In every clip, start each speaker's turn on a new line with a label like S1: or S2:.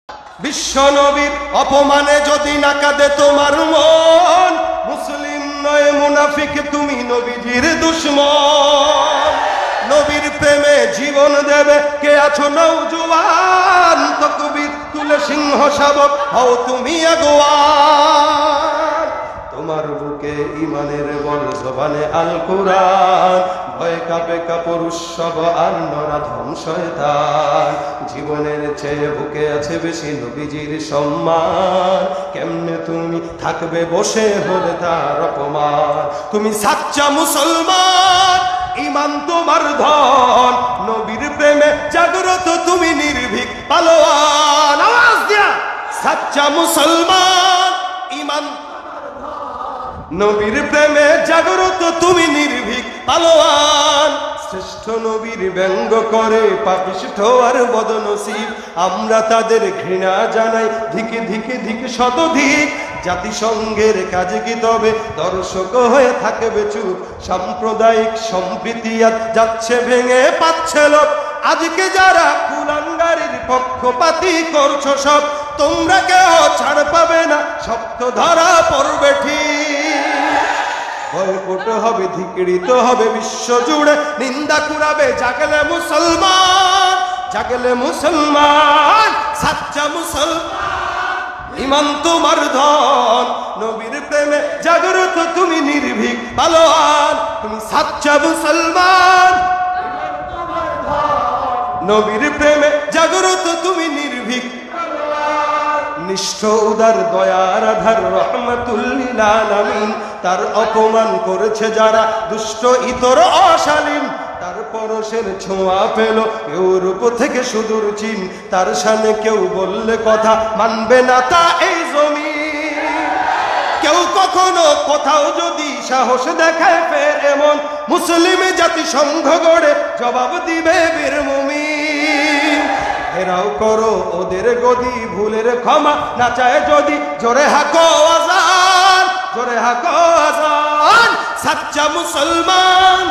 S1: বিশ্ব নবীর অপমানে যদি না কাঁদে তোমার মন, মুসলিম নয় মুনাফিক তুমি নবীজির দুশমন। নবীর প্রেমে জীবন দেবে কে আছো নওজোয়ান, তাকবীর তুলে সিংহ শাবক হও তুমি আগুয়ান। তোমার বুকে ইমানের বল জবানে আল কোরআন, ভয় কাঁপে কাপুরুষ সব আর নরাধম শয়তান। জীবনের চেয়ে বুকে আছে বেশি নবীজির সম্মান, কেমনে তুমি থাকবে বসে হলে তার অপমান। তুমি সাচ্চা মুসলমান, ইমান তোমার ধন, নবীর প্রেমে জাগ্রত তুমি নির্ভীক পালোয়ান। আওয়াজ দিয়া সাচ্চা মুসলমান, ইমান নবীর প্রেমে জাগ্রত তুমি নির্ভীক পালোয়ান। শ্রেষ্ঠ নবীর ব্যঙ্গ করে পাপিষ্ঠ আর বদনসিব, আমরা তাদের ঘৃণা জানাই ধিকে ধিকে ধিকে শতধিক। জাতিসংঘের কাজে কি তবে দর্শক হয়ে থাকবে চুপ? সাম্প্রদায়িক সম্প্রীতি আজ যাচ্ছে ভেঙে পাচ্ছে লোক। আজকে যারা কুলাঙ্গারের পক্ষপাতী করছো সব, তোমরা কেউ ছাড় পাবে না, শক্ত ধরা পড়বে ঠিক। ভয়পট হবে, ধিকৃত হবে বিশ্ব জুড়ে, নিন্দা কুড়াবে জাগলে মুসলমান, জাগলে মুসলমান। সাচ্চা মুসলমান, ইমান তোমার ধন, নবীর প্রেমে জাগ্রত তুমি নির্ভীক পালোয়ান। তুমি সাচ্চা মুসলমান, নবীর প্রেমে জাগ্রত তুমি নির্ভীক নিষ্ঠ উদার দয়ার আধার রহমাতুল লিল আলামিন। তার অপমান করেছে যারা দুষ্ট ইতর অশালীন, তার পরশের ছোঁয়া পেল ইউরোপ থেকে সুদূর চীন। তার শানে কেউ বললে কথা মানবে না তা এই জমিন। কেউ কখনো কোথাও যদি সাহস দেখায় ফের এমন, মুসলিম জাতিসংঘ গড়ে জবাব দিবে বীর মুমিন। ঘেরাও করো ওদের গদি, ভুলের ক্ষমা না চায় যদি, জোরে হাকো আজান, জোরে হাকো আজান। সাচ্চা মুসলমান,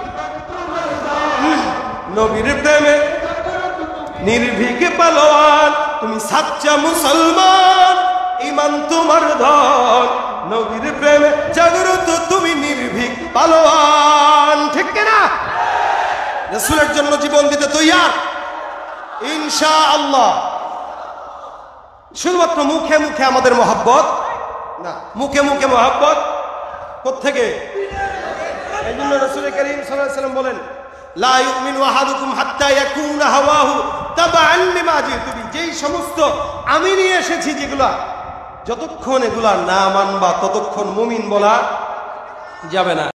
S1: নবীর প্রেমে নির্ভীক পালোয়ান। তুমি সাচ্চা মুসলমান, ইমান তোমার ধন, নবীর প্রেমে জাগ্রত তুমি নির্ভীক পালোয়ান। ঠিক কিনা? রাসূলের জন্য জীবন দিতে তৈয়ার ইনশাআল্লাহ। শুধুমাত্র মুখে মুখে আমাদের মহব্বত না, মুখে মুখে মহব্বত কোত্থেকে? এই জন্য রাসূল করিম সাল্লাল্লাহু আলাইহি ওয়াসাল্লাম বলেন, লা ইউমিনু আহাদুকুম হাত্তা ইয়াকুনা হাওয়াহু তাবাআন লিমা জিতু বি। যেই সমস্ত আমি নিয়ে এসেছি যেগুলা, যতক্ষণ এগুলা না মানবা ততক্ষণ মুমিন বলা যাবে না।